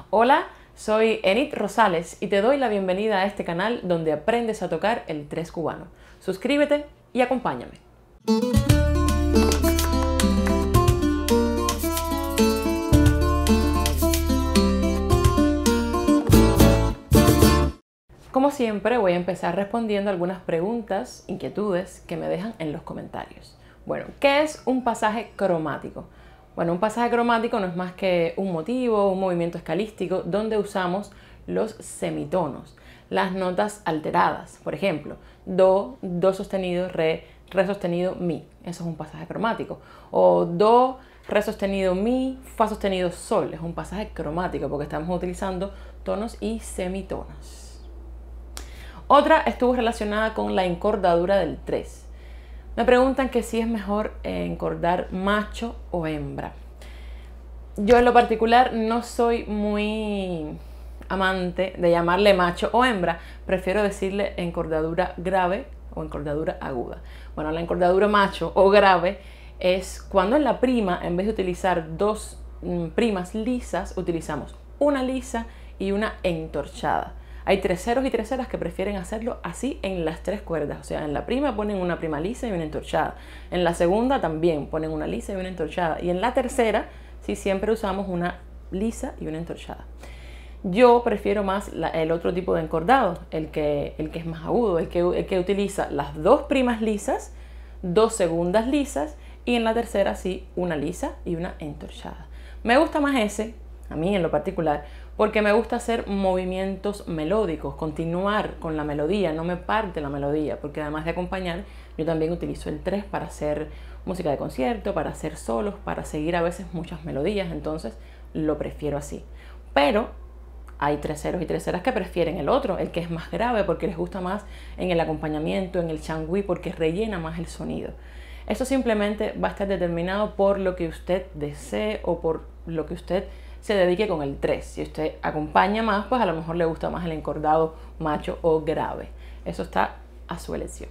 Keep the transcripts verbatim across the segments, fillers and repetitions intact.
Hola, soy Enid Rosales y te doy la bienvenida a este canal donde aprendes a tocar el tres cubano. Suscríbete y acompáñame. Como siempre, voy a empezar respondiendo algunas preguntas, inquietudes que me dejan en los comentarios. Bueno, ¿qué es un pasaje cromático? Bueno, un pasaje cromático no es más que un motivo, un movimiento escalístico donde usamos los semitonos, las notas alteradas. Por ejemplo, do, do sostenido, re, re sostenido, mi. Eso es un pasaje cromático. O do, re sostenido, mi, fa sostenido, sol. Es un pasaje cromático porque estamos utilizando tonos y semitonos. Otra estuvo relacionada con la encordadura del tres. Me preguntan que si es mejor encordar macho o hembra. Yo en lo particular no soy muy amante de llamarle macho o hembra. Prefiero decirle encordadura grave o encordadura aguda. Bueno, la encordadura macho o grave es cuando en la prima, en vez de utilizar dos mm, primas lisas, utilizamos una lisa y una entorchada. Hay terceros y terceras que prefieren hacerlo así en las tres cuerdas. O sea, en la prima ponen una prima lisa y una entorchada. En la segunda también ponen una lisa y una entorchada. Y en la tercera, sí, siempre usamos una lisa y una entorchada. Yo prefiero más la, el otro tipo de encordado, el que, el que es más agudo, el que, el que utiliza las dos primas lisas, dos segundas lisas y en la tercera sí, una lisa y una entorchada. Me gusta más ese, a mí en lo particular, porque me gusta hacer movimientos melódicos, continuar con la melodía, no me parte la melodía, porque además de acompañar, yo también utilizo el tres para hacer música de concierto, para hacer solos, para seguir a veces muchas melodías, entonces lo prefiero así. Pero hay terceros y terceras que prefieren el otro, el que es más grave, porque les gusta más en el acompañamiento, en el changüí, porque rellena más el sonido. Eso simplemente va a estar determinado por lo que usted desee o por lo que usted se dedique con el tres. Si usted acompaña más, pues a lo mejor le gusta más el encordado macho o grave. Eso está a su elección.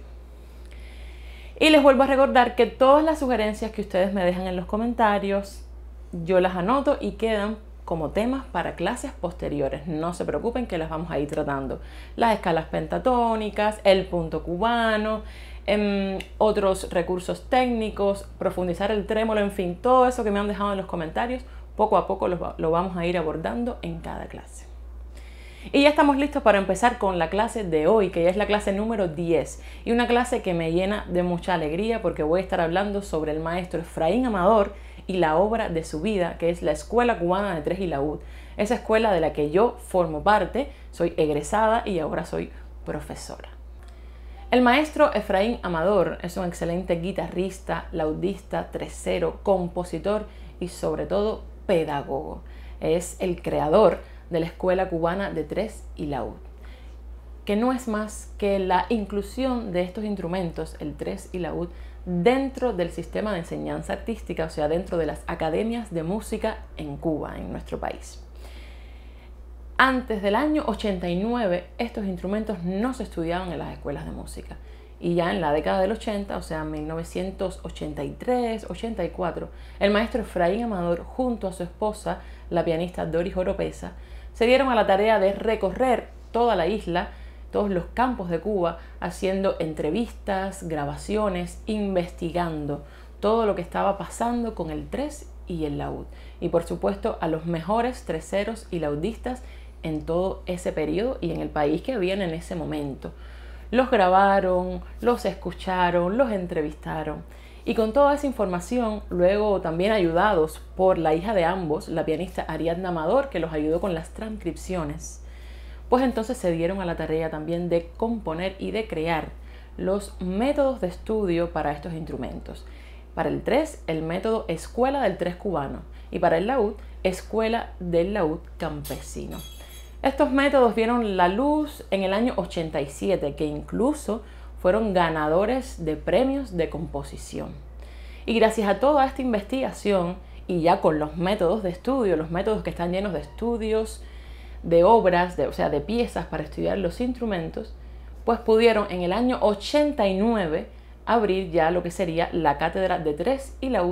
Y les vuelvo a recordar que todas las sugerencias que ustedes me dejan en los comentarios, yo las anoto y quedan como temas para clases posteriores. No se preocupen que las vamos a ir tratando. Las escalas pentatónicas, el punto cubano, en otros recursos técnicos, profundizar el trémolo, en fin, todo eso que me han dejado en los comentarios, poco a poco lo, lo vamos a ir abordando en cada clase. Y ya estamos listos para empezar con la clase de hoy, que ya es la clase número diez. Y una clase que me llena de mucha alegría porque voy a estar hablando sobre el maestro Efraín Amador y la obra de su vida, que es la Escuela Cubana de Tres y Laúd. Esa escuela de la que yo formo parte, soy egresada y ahora soy profesora. El maestro Efraín Amador es un excelente guitarrista, laudista, tresero, compositor y sobre todo pedagogo. Es el creador de la Escuela Cubana de Tres y Laúd, que no es más que la inclusión de estos instrumentos, el tres y laúd, dentro del sistema de enseñanza artística, o sea, dentro de las academias de música en Cuba, en nuestro país. Antes del año ochenta y nueve, estos instrumentos no se estudiaban en las escuelas de música. Y ya en la década del ochenta, o sea, mil novecientos ochenta y tres, ochenta y cuatro, el maestro Efraín Amador, junto a su esposa, la pianista Doris Oropesa, se dieron a la tarea de recorrer toda la isla, todos los campos de Cuba, haciendo entrevistas, grabaciones, investigando todo lo que estaba pasando con el tres y el laúd. Y por supuesto a los mejores treseros y laudistas en todo ese periodo y en el país que habían en ese momento. Los grabaron, los escucharon, los entrevistaron. Y con toda esa información, luego también ayudados por la hija de ambos, la pianista Ariadna Amador, que los ayudó con las transcripciones, pues entonces se dieron a la tarea también de componer y de crear los métodos de estudio para estos instrumentos. Para el tres, el método Escuela del Tres Cubano, y para el laúd, Escuela del Laúd Campesino. Estos métodos vieron la luz en el año ochenta y siete, que incluso fueron ganadores de premios de composición. Y gracias a toda esta investigación, y ya con los métodos de estudio, los métodos que están llenos de estudios, de obras, de, o sea, de piezas para estudiar los instrumentos, pues pudieron en el año ochenta y nueve abrir ya lo que sería la cátedra de tres y laúd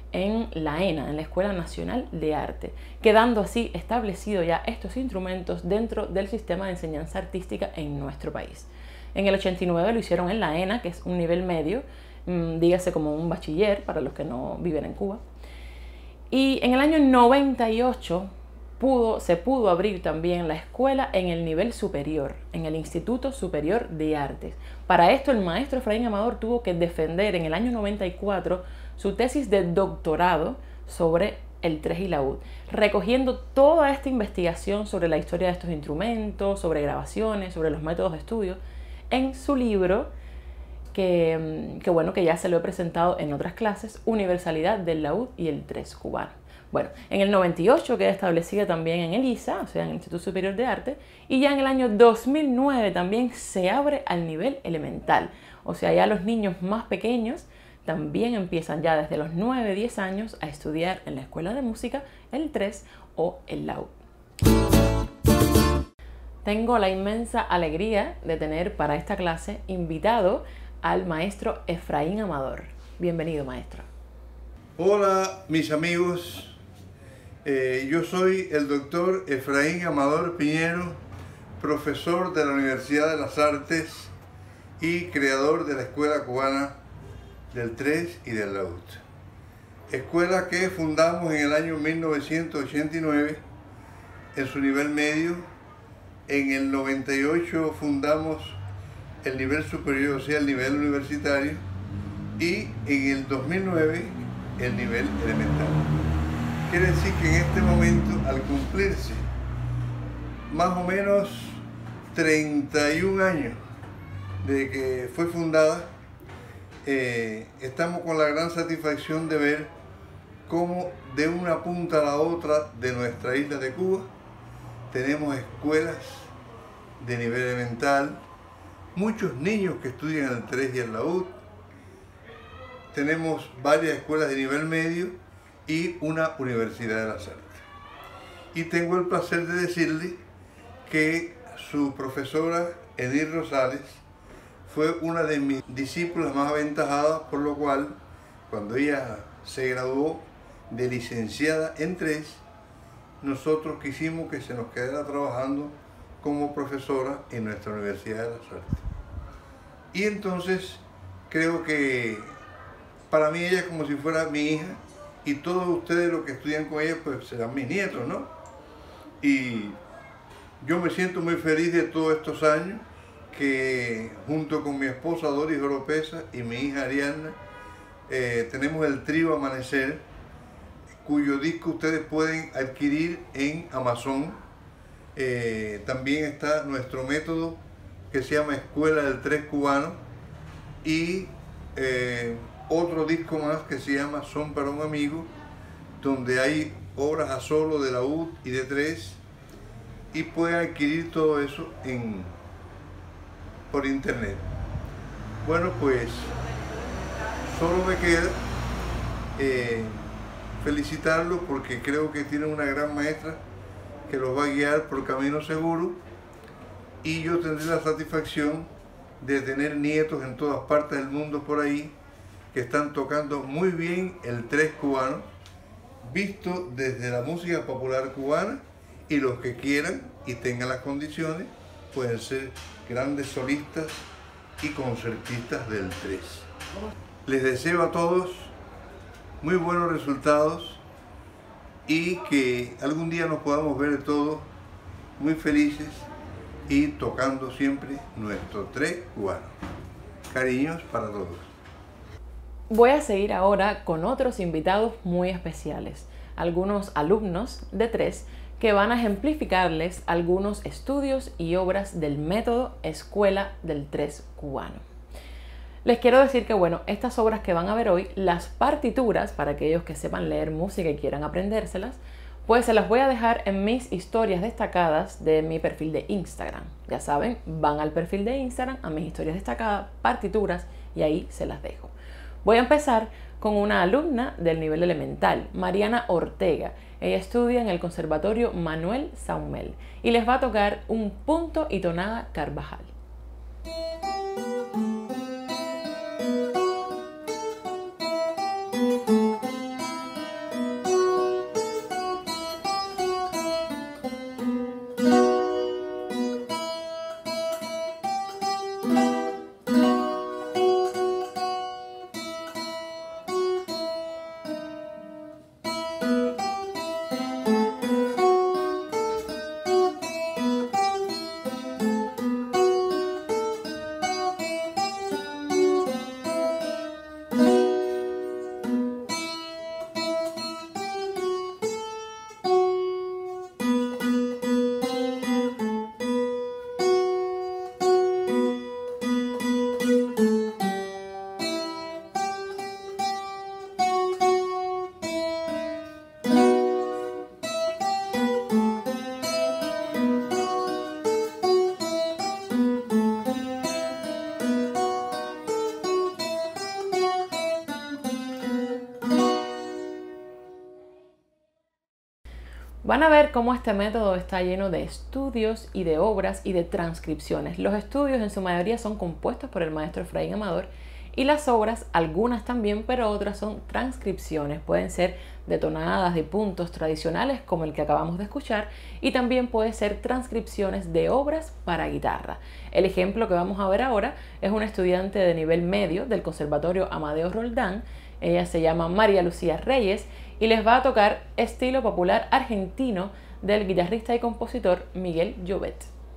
en la ENA, en la Escuela Nacional de Arte, quedando así establecido ya estos instrumentos dentro del sistema de enseñanza artística en nuestro país. En el ochenta y nueve lo hicieron en la ENA, que es un nivel medio, mmm, dígase como un bachiller para los que no viven en Cuba. Y en el año noventa y ocho pudo, se pudo abrir también la escuela en el nivel superior, en el Instituto Superior de Artes. Para esto el maestro Efraín Amador tuvo que defender en el año noventa y cuatro su tesis de doctorado sobre el tres y laúd, recogiendo toda esta investigación sobre la historia de estos instrumentos, sobre grabaciones, sobre los métodos de estudio, en su libro, que, que, bueno, que ya se lo he presentado en otras clases, Universalidad del laúd y el tres cubano. Bueno, en el noventa y ocho queda establecida también en el I S A, o sea, en el Instituto Superior de Arte, y ya en el año dos mil nueve también se abre al nivel elemental, o sea, ya los niños más pequeños también empiezan ya desde los nueve a diez años a estudiar en la Escuela de Música el tres o el laúd. Tengo la inmensa alegría de tener para esta clase invitado al maestro Efraín Amador. Bienvenido, maestro. Hola, mis amigos. Eh, yo soy el doctor Efraín Amador Piñero, profesor de la Universidad de las Artes y creador de la Escuela Cubana del tres y del laúd. Escuela que fundamos en el año mil novecientos ochenta y nueve en su nivel medio. En el noventa y ocho fundamos el nivel superior, o sea, el nivel universitario, y en el dos mil nueve el nivel elemental. Quiere decir que en este momento, al cumplirse más o menos treinta y un años de que fue fundada, eh, estamos con la gran satisfacción de ver cómo de una punta a la otra de nuestra isla de Cuba tenemos escuelas de nivel elemental, muchos niños que estudian el tres y el laúd, tenemos varias escuelas de nivel medio y una universidad de las artes. Y tengo el placer de decirle que su profesora Edith Rosales fue una de mis discípulas más aventajadas, por lo cual cuando ella se graduó de licenciada en tres, nosotros quisimos que se nos quedara trabajando como profesora en nuestra Universidad de las Artes. Y entonces creo que para mí ella es como si fuera mi hija, y todos ustedes los que estudian con ella pues serán mis nietos, ¿no? Y yo me siento muy feliz de todos estos años que junto con mi esposa Doris Oropesa y mi hija Ariadna eh, tenemos el trío Amanecer, cuyo disco ustedes pueden adquirir en Amazon. Eh, también está nuestro método que se llama Escuela del tres Cubano, y eh, otro disco más que se llama Son para un Amigo, donde hay obras a solo de laúd y de tres, y pueden adquirir todo eso en, por internet. Bueno, pues solo me queda eh, felicitarlos porque creo que tienen una gran maestra que los va a guiar por camino seguro, y yo tendré la satisfacción de tener nietos en todas partes del mundo por ahí que están tocando muy bien el tres cubano, visto desde la música popular cubana, y los que quieran y tengan las condiciones pueden ser grandes solistas y concertistas del tres. Les deseo a todos muy buenos resultados y que algún día nos podamos ver todos muy felices y tocando siempre nuestro tres cubano. Cariños para todos. Voy a seguir ahora con otros invitados muy especiales, algunos alumnos de tres que van a ejemplificarles algunos estudios y obras del método Escuela del tres cubano. Les quiero decir que, bueno, estas obras que van a ver hoy, las partituras, para aquellos que sepan leer música y quieran aprendérselas, pues se las voy a dejar en mis historias destacadas de mi perfil de Instagram. Ya saben, van al perfil de Instagram, a mis historias destacadas, partituras, y ahí se las dejo. Voy a empezar con una alumna del nivel elemental, Mariana Ortega. Ella estudia en el Conservatorio Manuel Saumel y les va a tocar un punto y tonada Carvajal. Van a ver cómo este método está lleno de estudios y de obras y de transcripciones. Los estudios en su mayoría son compuestos por el maestro Efraín Amador y las obras, algunas también, pero otras son transcripciones. Pueden ser de tonadas, de puntos tradicionales como el que acabamos de escuchar, y también puede ser transcripciones de obras para guitarra. El ejemplo que vamos a ver ahora es una estudiante de nivel medio del Conservatorio Amadeo Roldán. Ella se llama María Lucía Reyes y les va a tocar estilo popular argentino del guitarrista y compositor Miguel Llobet.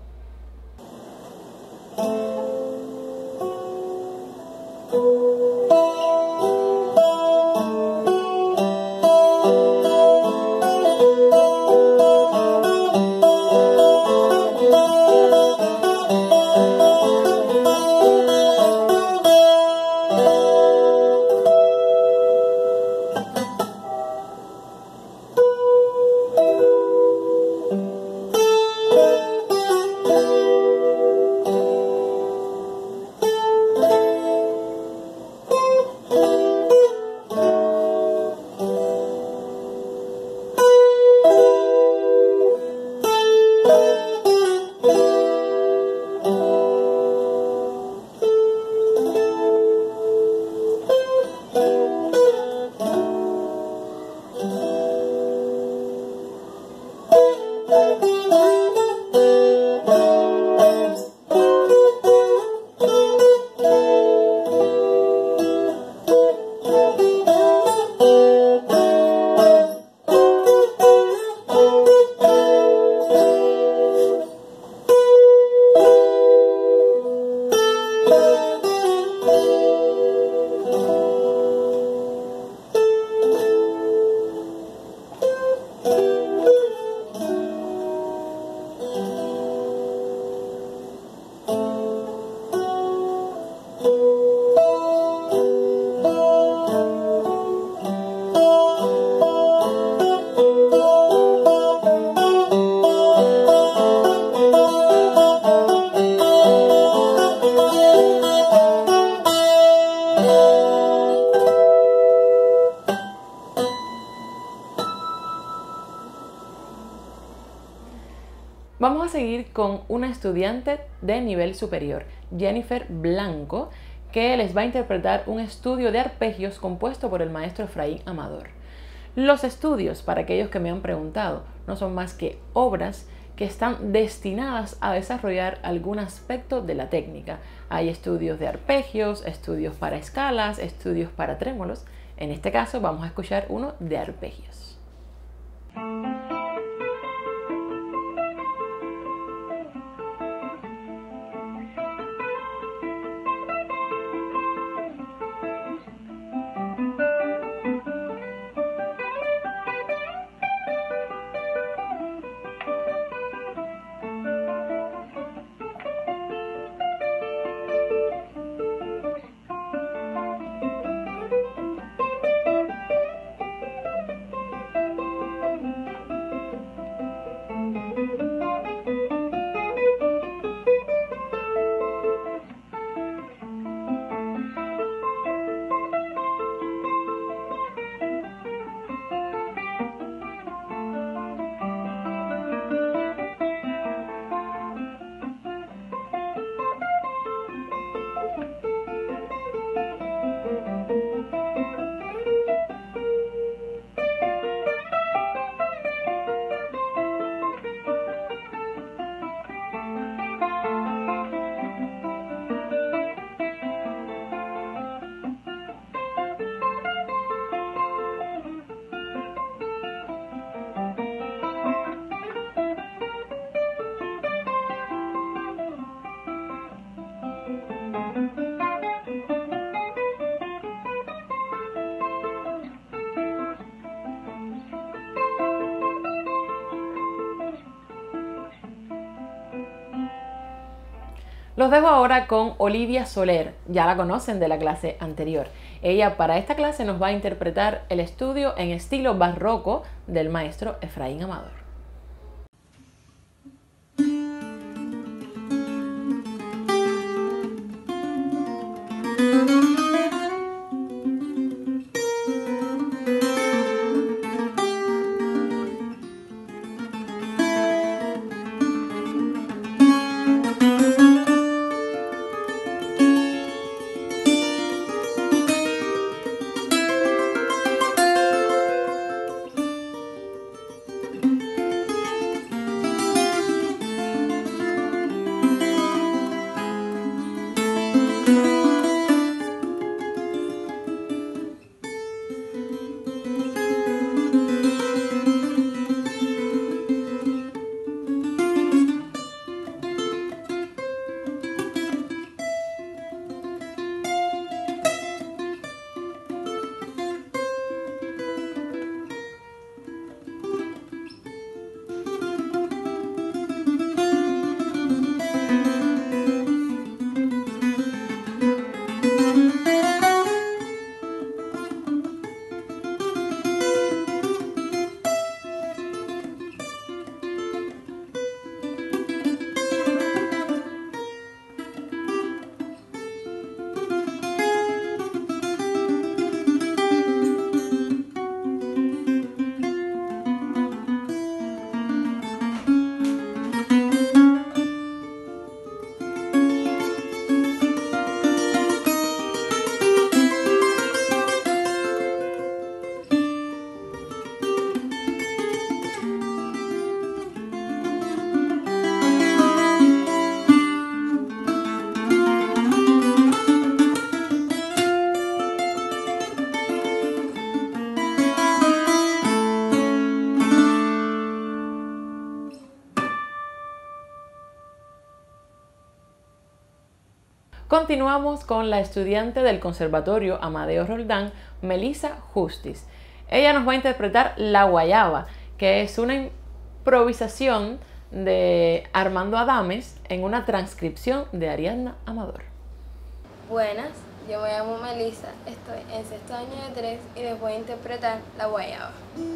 Vamos a seguir con una estudiante de nivel superior, Jennifer Blanco, que les va a interpretar un estudio de arpegios compuesto por el maestro Efraín Amador. Los estudios, para aquellos que me han preguntado, no son más que obras que están destinadas a desarrollar algún aspecto de la técnica. Hay estudios de arpegios, estudios para escalas, estudios para trémolos. En este caso vamos a escuchar uno de arpegios. Los dejo ahora con Olivia Soler, ya la conocen de la clase anterior. Ella para esta clase nos va a interpretar el estudio en estilo barroco del maestro Efraín Amador. Continuamos con la estudiante del Conservatorio Amadeo Roldán, Melissa Justiz. Ella nos va a interpretar La Guayaba, que es una improvisación de Armando Adames en una transcripción de Ariadna Amador. Buenas, yo me llamo Melissa, estoy en sexto año de tres y les voy a interpretar La Guayaba.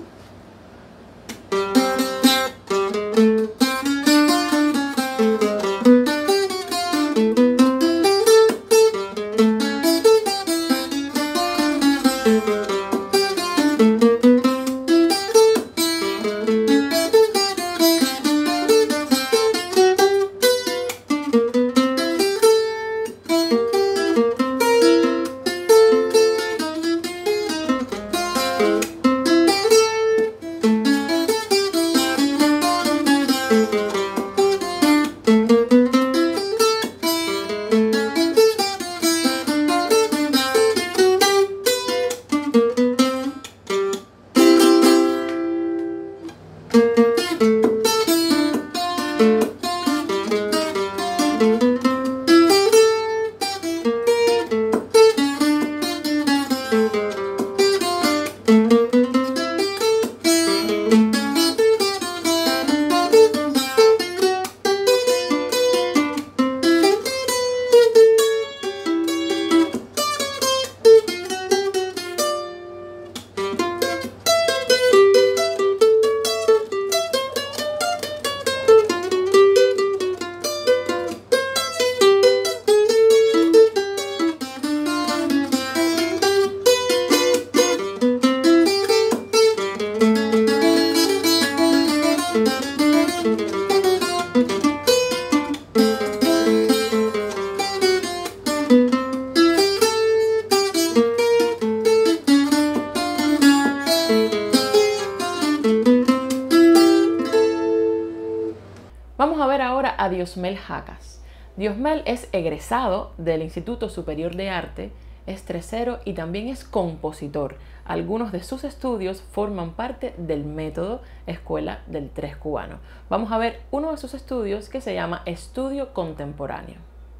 Vamos a ver ahora a Diosmel Jacas. Diosmel es egresado del Instituto Superior de Arte, es tresero y también es compositor. Algunos de sus estudios forman parte del método Escuela del Tres Cubano. Vamos a ver uno de sus estudios que se llama Estudio Contemporáneo.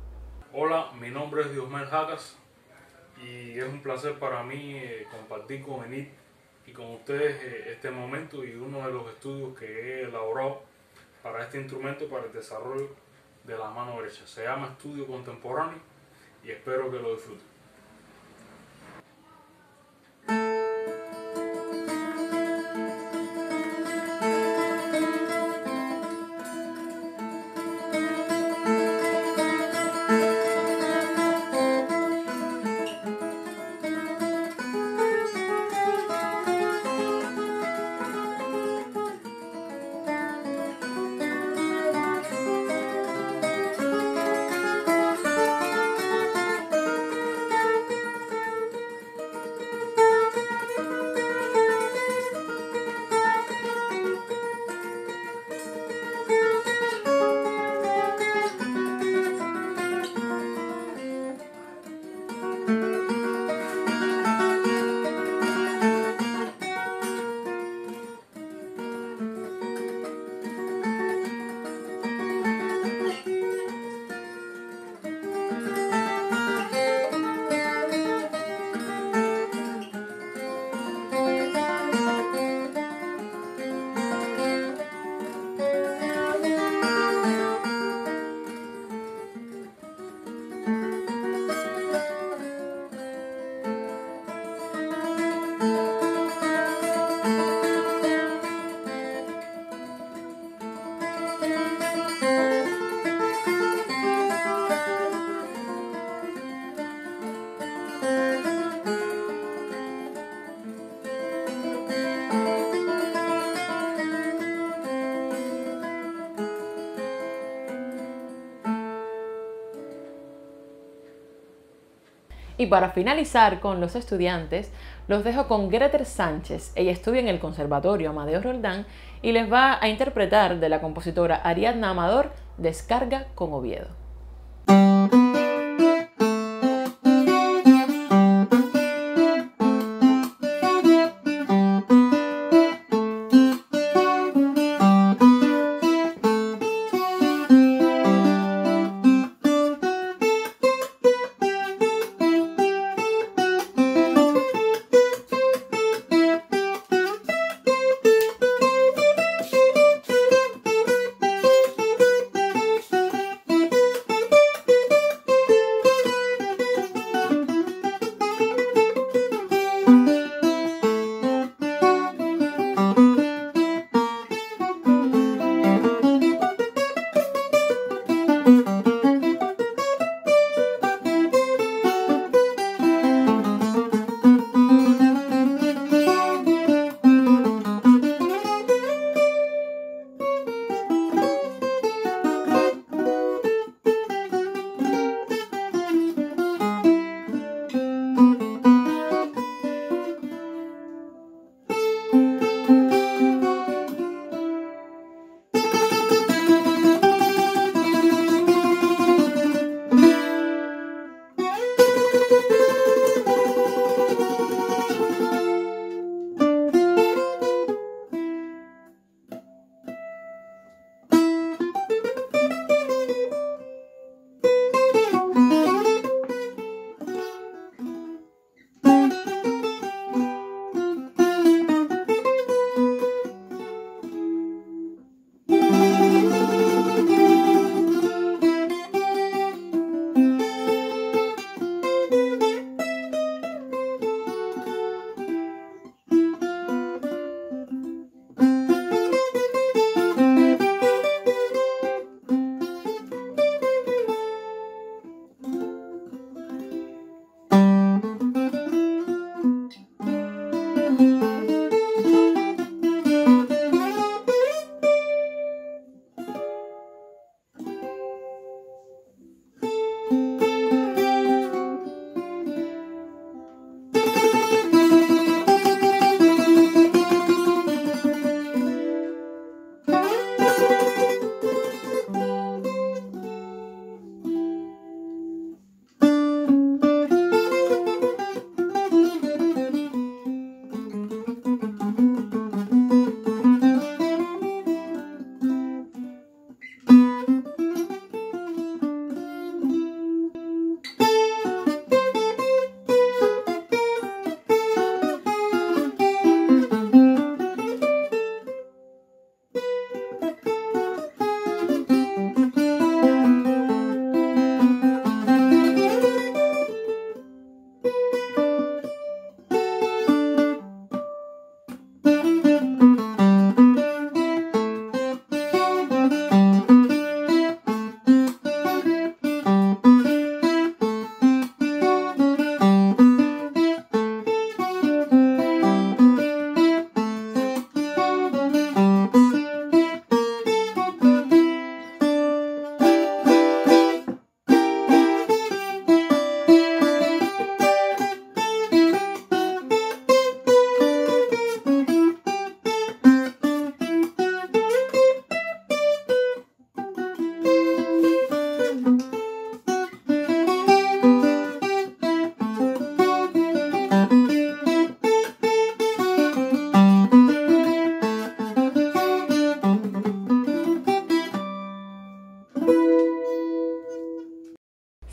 Hola, mi nombre es Diosmel Jacas y es un placer para mí eh, compartir con Enid y con ustedes eh, este momento y uno de los estudios que he elaborado para este instrumento, para el desarrollo de la mano derecha. Se llama Estudio Contemporáneo y espero que lo disfruten. Y para finalizar con los estudiantes, los dejo con Greter Sánchez. Ella estudia en el Conservatorio Amadeo Roldán y les va a interpretar de la compositora Ariadna Amador, Descarga con Oviedo.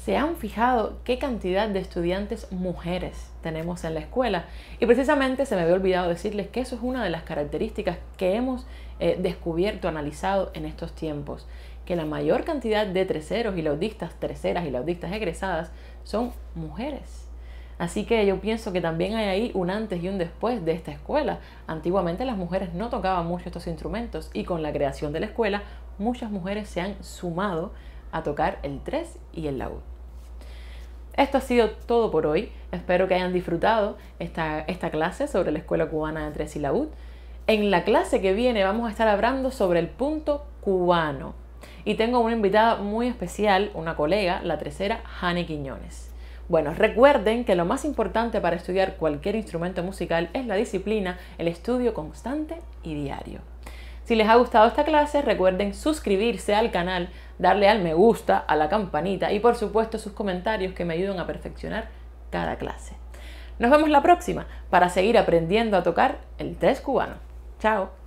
¿Se han fijado qué cantidad de estudiantes mujeres tenemos en la escuela? Y precisamente se me había olvidado decirles que eso es una de las características que hemos eh, descubierto, analizado en estos tiempos, que la mayor cantidad de terceros y laudistas, terceras y laudistas egresadas son mujeres. Así que yo pienso que también hay ahí un antes y un después de esta escuela. Antiguamente las mujeres no tocaban mucho estos instrumentos y con la creación de la escuela muchas mujeres se han sumado a tocar el tres y el laúd. Esto ha sido todo por hoy. Espero que hayan disfrutado esta, esta clase sobre la Escuela Cubana de Tres y Laúd. En la clase que viene vamos a estar hablando sobre el punto cubano. Y tengo una invitada muy especial, una colega, la tercera, Jane Quiñones. Bueno, recuerden que lo más importante para estudiar cualquier instrumento musical es la disciplina, el estudio constante y diario. Si les ha gustado esta clase, recuerden suscribirse al canal, darle al me gusta, a la campanita y por supuesto sus comentarios que me ayudan a perfeccionar cada clase. Nos vemos la próxima para seguir aprendiendo a tocar el tres cubano. Chao.